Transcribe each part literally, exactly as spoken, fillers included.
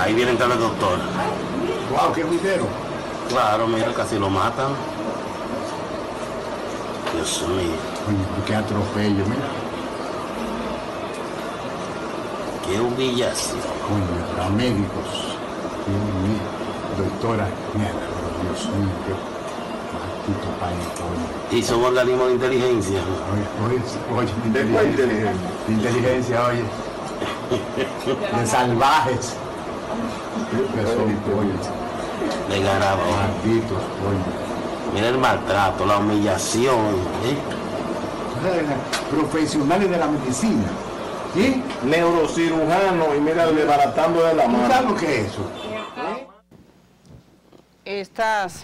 Ahí viene entrando el doctor. Wow, qué ruidero. Claro, mira, casi lo matan. Dios mío. Oye, qué atropello, mira. Qué humillación. Coño, para médicos. Dios mío. Doctora, mierda, pero Dios mío, qué maldito país, coño. Y son organismos de inteligencia. Oye, oye, oye, de inteligencia. De inteligencia, oye. De salvajes. Que son, coño. De garabo. Malditos, coño. Mira el maltrato, la humillación. ¿eh? Profesionales de la medicina. ¿Sí? Neurocirujano y mira, desbaratando de la ¿Tú mano. sabes lo que es eso? Estas,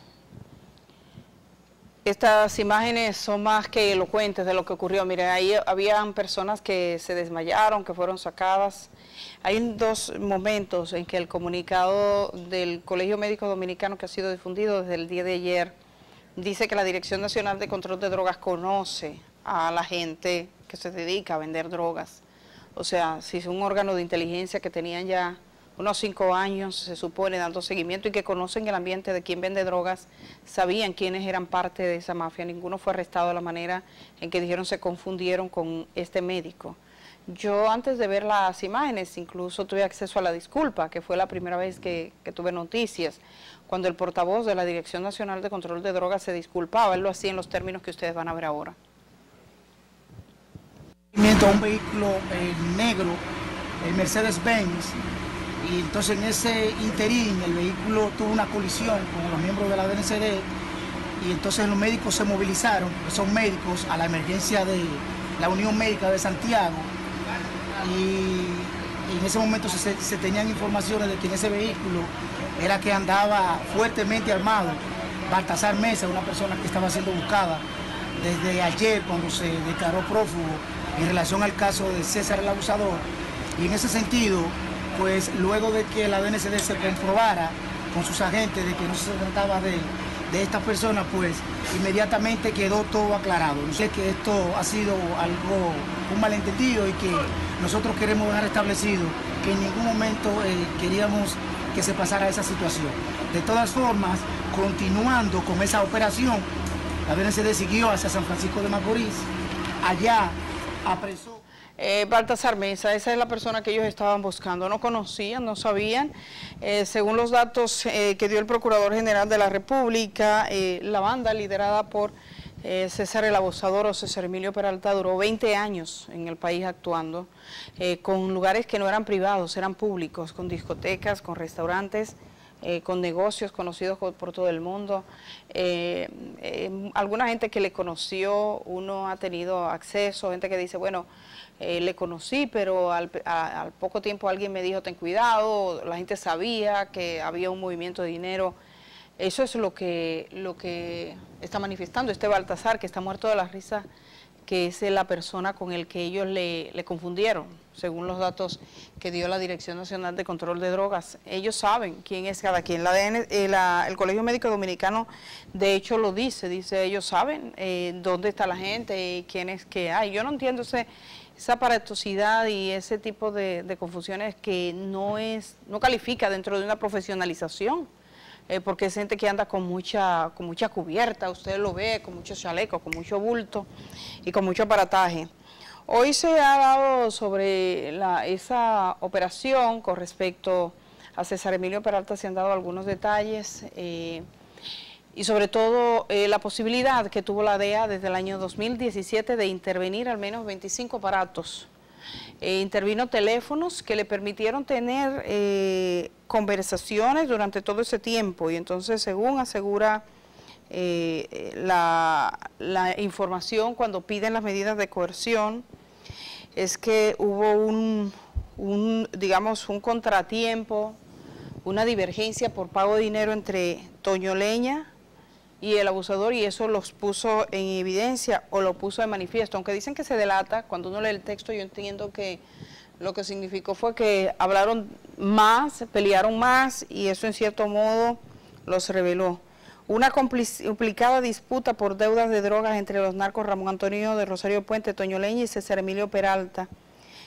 estas imágenes son más que elocuentes de lo que ocurrió. Miren, ahí habían personas que se desmayaron, que fueron sacadas. Hay dos momentos en que el comunicado del Colegio Médico Dominicano, que ha sido difundido desde el día de ayer, dice que la Dirección Nacional de Control de Drogas conoce a la gente que se dedica a vender drogas. O sea, si es un órgano de inteligencia que tenían ya unos cinco años, se supone, dando seguimiento y que conocen el ambiente de quien vende drogas, sabían quiénes eran parte de esa mafia. Ninguno fue arrestado de la manera en que dijeron se confundieron con este médico. Yo antes de ver las imágenes incluso tuve acceso a la disculpa, que fue la primera vez que, que tuve noticias, cuando el portavoz de la Dirección Nacional de Control de Drogas se disculpaba. Él lo hacía en los términos que ustedes van a ver ahora. Un vehículo eh, negro, el Mercedes-Benz, y entonces en ese interín el vehículo tuvo una colisión con los miembros de la D N C D y entonces los médicos se movilizaron, que son médicos, a la emergencia de la Unión Médica de Santiago y, y en ese momento se, se tenían informaciones de que en ese vehículo era que andaba fuertemente armado Baltasar Mesa, una persona que estaba siendo buscada desde ayer cuando se declaró prófugo en relación al caso de César el Abusador. Y en ese sentido, pues luego de que la D N C D se comprobara con sus agentes de que no se trataba de, de esta persona, pues inmediatamente quedó todo aclarado. No sé que esto ha sido algo, un malentendido y que nosotros queremos dejar establecido que en ningún momento eh, queríamos que se pasara esa situación. De todas formas, continuando con esa operación, la D N C D siguió hacia San Francisco de Macorís, allá apresó. Eh, Baltasar Mesa, esa es la persona que ellos estaban buscando, no conocían, no sabían. Eh, según los datos eh, que dio el Procurador General de la República, eh, la banda liderada por eh, César el Abusador o César Emilio Peralta duró veinte años en el país actuando, eh, con lugares que no eran privados, eran públicos, con discotecas, con restaurantes, Eh, con negocios conocidos por todo el mundo. Eh, eh, alguna gente que le conoció, uno ha tenido acceso, gente que dice, bueno, eh, le conocí, pero al, a, al poco tiempo alguien me dijo, ten cuidado, la gente sabía que había un movimiento de dinero. Eso es lo que, lo que está manifestando este Baltasar, que está muerto de la risa, que es la persona con el que ellos le, le confundieron, según los datos que dio la Dirección Nacional de Control de Drogas. Ellos saben quién es cada quien. La D N, eh, la, el Colegio Médico Dominicano, de hecho, lo dice, dice, ellos saben eh, dónde está la gente y quién es que hay. Yo no entiendo ese, esa aparatosidad y ese tipo de, de confusiones que no, es, no califica dentro de una profesionalización. Eh, porque es gente que anda con mucha, con mucha cubierta, usted lo ve, con muchos chalecos, con mucho bulto y con mucho aparataje. Hoy se ha dado sobre la, esa operación con respecto a César Emilio Peralta, se han dado algunos detalles eh, y sobre todo eh, la posibilidad que tuvo la D E A desde el año dos mil diecisiete de intervenir al menos veinticinco aparatos. Eh, intervino teléfonos que le permitieron tener eh, conversaciones durante todo ese tiempo y entonces, según asegura eh, la, la información cuando piden las medidas de coerción, es que hubo un, un, digamos, un contratiempo, una divergencia por pago de dinero entre Toño Leña y el abusador, y eso los puso en evidencia o lo puso de manifiesto, aunque dicen que se delata. Cuando uno lee el texto yo entiendo que lo que significó fue que hablaron más, pelearon más y eso en cierto modo los reveló. Una complicada disputa por deudas de drogas entre los narcos Ramón Antonio de Rosario Puente, Toño Leña y César Emilio Peralta.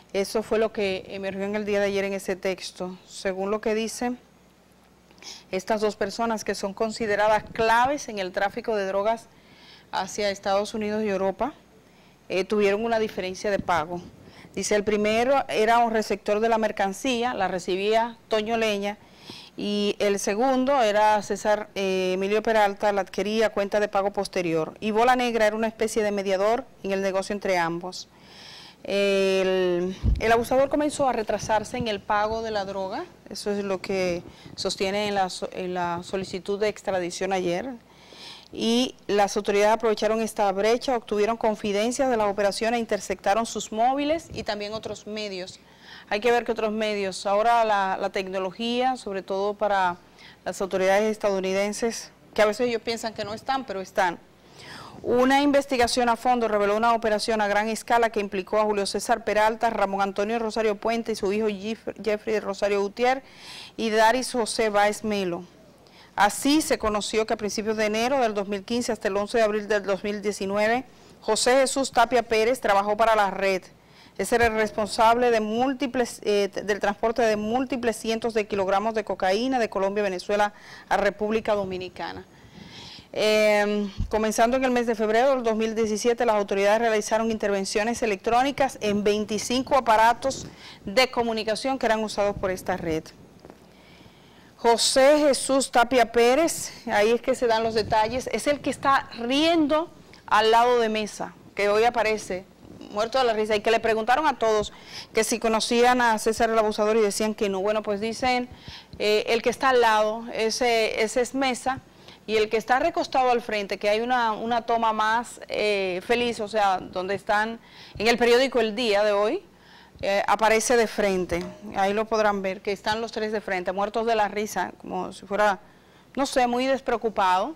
Eso fue lo que emergió en el día de ayer en ese texto. Según lo que dicen estas dos personas que son consideradas claves en el tráfico de drogas hacia Estados Unidos y Europa, eh, tuvieron una diferencia de pago. Dice, el primero era un receptor de la mercancía, la recibía Toño Leña, y el segundo era César eh, Emilio Peralta, la adquiría a cuenta de pago posterior. Y Bola Negra era una especie de mediador en el negocio entre ambos. El, el abusador comenzó a retrasarse en el pago de la droga, eso es lo que sostiene en la, en la solicitud de extradición ayer, y las autoridades aprovecharon esta brecha, obtuvieron confidencias de la operación e interceptaron sus móviles y también otros medios. Hay que ver que otros medios, ahora la, la tecnología, sobre todo para las autoridades estadounidenses, que a veces ellos piensan que no están, pero están. Una investigación a fondo reveló una operación a gran escala que implicó a Julio César Peralta, Ramón Antonio Rosario Puente y su hijo Jeffrey Rosario Gutiérrez y Daris José Báez Melo. Así se conoció que a principios de enero del dos mil quince hasta el once de abril del dos mil diecinueve, José Jesús Tapia Pérez trabajó para la red. Ese era el responsable de múltiples, eh, del transporte de múltiples cientos de kilogramos de cocaína de Colombia y Venezuela a República Dominicana. Eh, comenzando en el mes de febrero del dos mil diecisiete, las autoridades realizaron intervenciones electrónicas en veinticinco aparatos de comunicación que eran usados por esta red. José Jesús Tapia Pérez, ahí es que se dan los detalles, es el que está riendo al lado de Mesa, que hoy aparece muerto de la risa, y que le preguntaron a todos que si conocían a César el Abusador y decían que no. Bueno, pues dicen, eh, el que está al lado, ese, ese es Mesa, y el que está recostado al frente, que hay una, una toma más eh, feliz, o sea, donde están en el periódico El Día de hoy, eh, aparece de frente, ahí lo podrán ver, que están los tres de frente, muertos de la risa, como si fuera, no sé, muy despreocupado.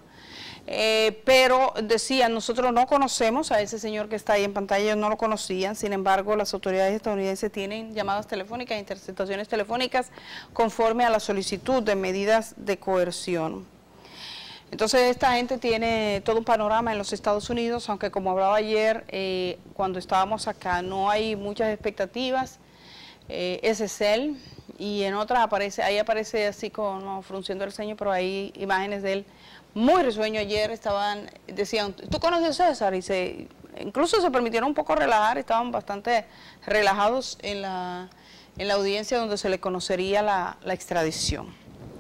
Eh, pero decían, nosotros no conocemos a ese señor que está ahí en pantalla, ellos no lo conocían, sin embargo las autoridades estadounidenses tienen llamadas telefónicas, interceptaciones telefónicas conforme a la solicitud de medidas de coerción. Entonces esta gente tiene todo un panorama en los Estados Unidos, aunque como hablaba ayer, eh, cuando estábamos acá, no hay muchas expectativas, eh, ese es él, y en otras aparece, ahí aparece así como frunciendo el ceño, pero hay imágenes de él muy risueño. Ayer estaban, decían, ¿tú conoces a César? Y se, incluso se permitieron un poco relajar, estaban bastante relajados en la, en la audiencia donde se le conocería la, la extradición.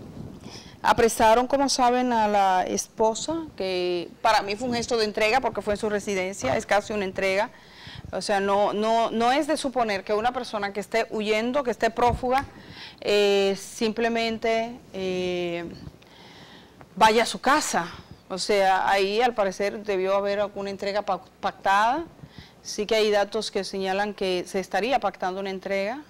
Apresaron, como saben, a la esposa, que para mí fue un gesto de entrega porque fue en su residencia, es casi una entrega. O sea, no, no, no es de suponer que una persona que esté huyendo, que esté prófuga, eh, simplemente eh, vaya a su casa. O sea, ahí al parecer debió haber alguna entrega pactada. Sí que hay datos que señalan que se estaría pactando una entrega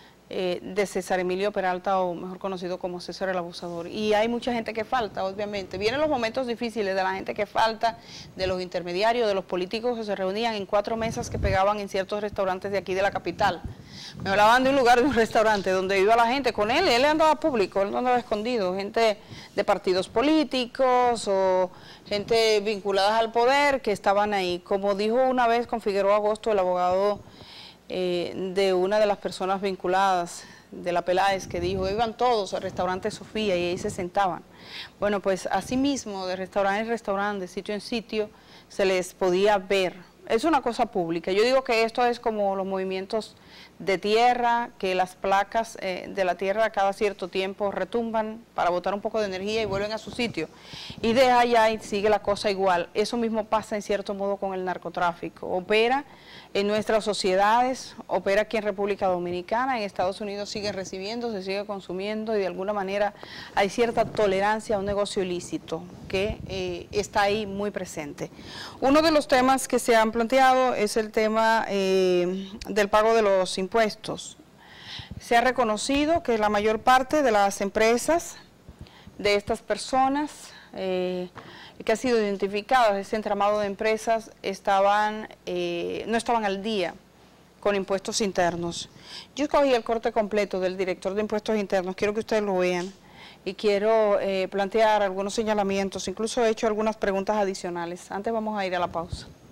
eh, de César Emilio Peralta, o mejor conocido como César el Abusador. Y hay mucha gente que falta, obviamente. Vienen los momentos difíciles de la gente que falta, de los intermediarios, de los políticos que se reunían en cuatro mesas que pegaban en ciertos restaurantes de aquí de la capital. Me hablaban de un lugar, de un restaurante donde iba la gente con él, y él andaba público, él no andaba escondido, gente de partidos políticos o gente vinculada al poder que estaban ahí. Como dijo una vez con Figueroa Agosto, el abogado eh, de una de las personas vinculadas de la Peláez, que dijo, iban todos al restaurante Sofía y ahí se sentaban. Bueno, pues así mismo, de restaurante en restaurante, de sitio en sitio, se les podía ver. Es una cosa pública. Yo digo que esto es como los movimientos de tierra, que las placas eh, de la tierra cada cierto tiempo retumban para botar un poco de energía y vuelven a su sitio. Y de allá y sigue la cosa igual. Eso mismo pasa en cierto modo con el narcotráfico. Opera en nuestras sociedades, opera aquí en República Dominicana, en Estados Unidos sigue recibiendo, se sigue consumiendo, y de alguna manera hay cierta tolerancia a un negocio ilícito que eh, está ahí muy presente. Uno de los temas que se han planteado es el tema eh, del pago de los impuestos. Se ha reconocido que la mayor parte de las empresas de estas personas eh, que ha sido identificadas, ese entramado de empresas, estaban, eh, no estaban al día con impuestos internos. Yo escogí el corte completo del director de impuestos internos, quiero que ustedes lo vean, y quiero eh, plantear algunos señalamientos, incluso he hecho algunas preguntas adicionales. Antes vamos a ir a la pausa.